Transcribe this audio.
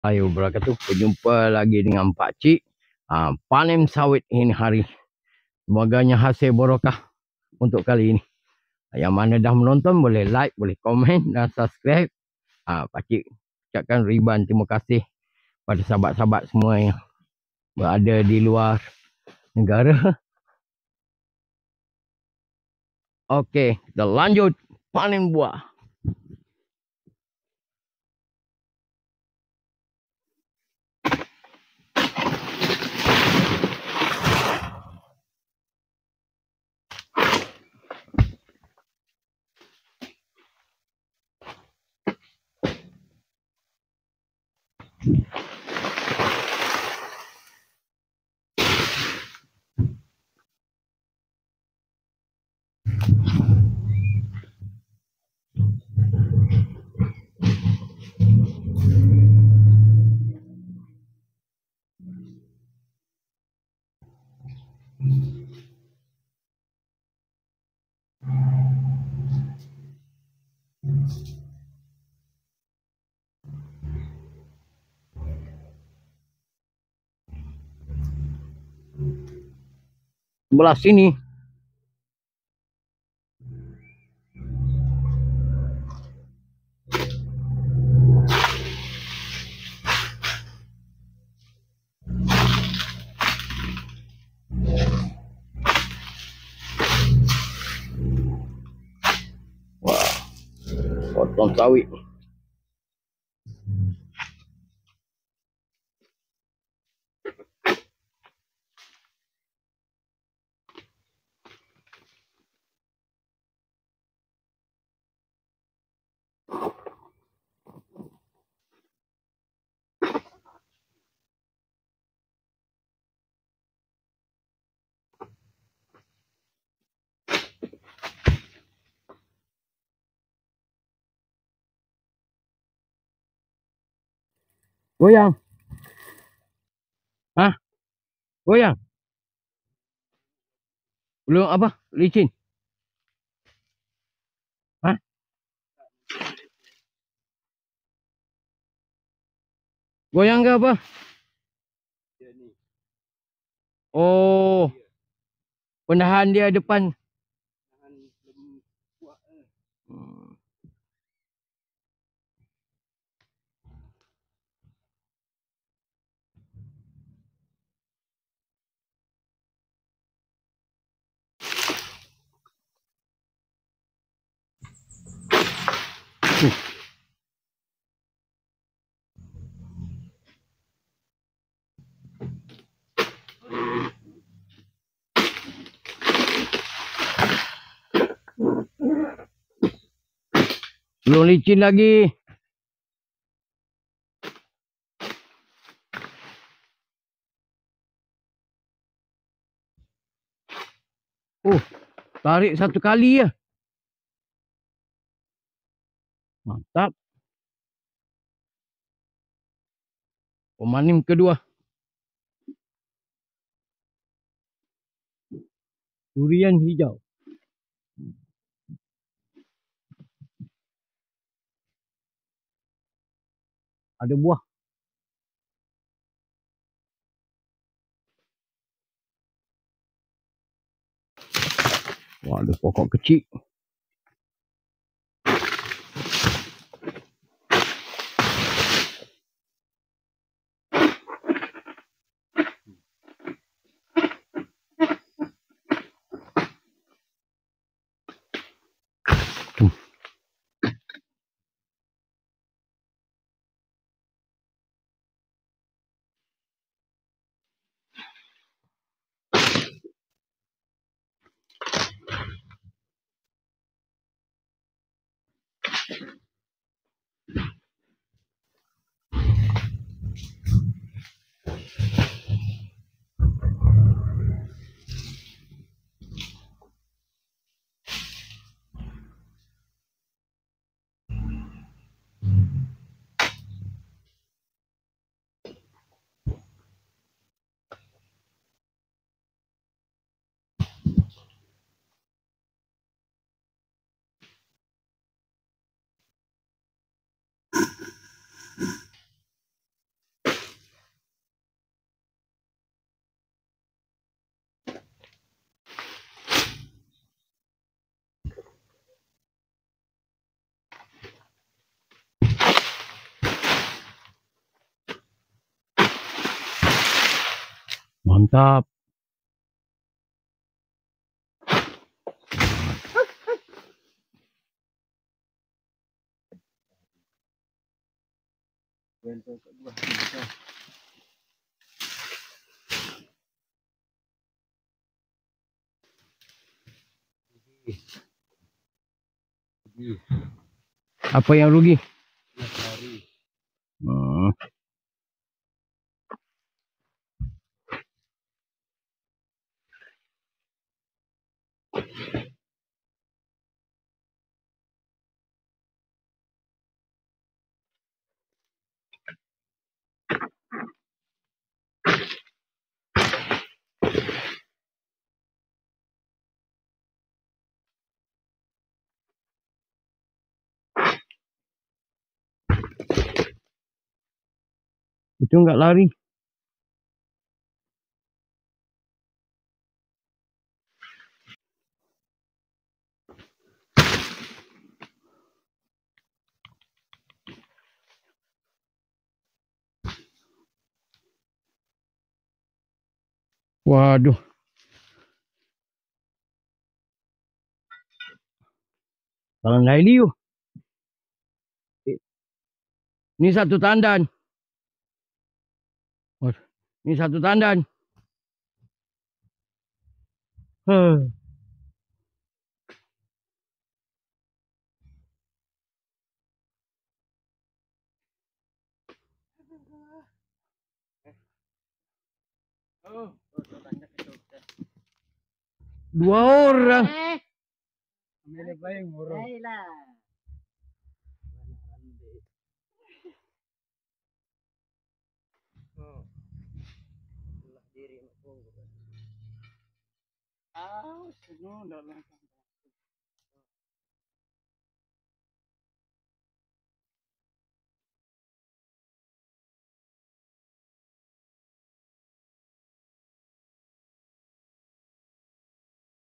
Ayo wabarakatuh. Berjumpa lagi dengan Pak Cik. Panen sawit ini hari. Semoganya hasil barokah untuk kali ini. Yang mana dah menonton boleh like, boleh komen dan subscribe. Pak Cik ucapkan ribuan terima kasih pada sahabat-sahabat semua yang berada di luar negara. Okey, kita lanjut panen buah. Sebelah sini. Wah, potong sawit. Goyang. Hah? Goyang. Belum apa? Licin. Hah? Goyang ke apa? Oh, penahan dia depan. Hmm. Belum licin lagi. Tarik satu kali ya. Mantap. Pemanim kedua. Durian hijau. Ada buah. Wah, ada pokok kecil. Mantap. Apa yang rugi? Hmm. Itu enggak lari. Waduh. Kalau Laili yuk. Ini satu tandan. Ini satu tandan. Huh. Dua orang.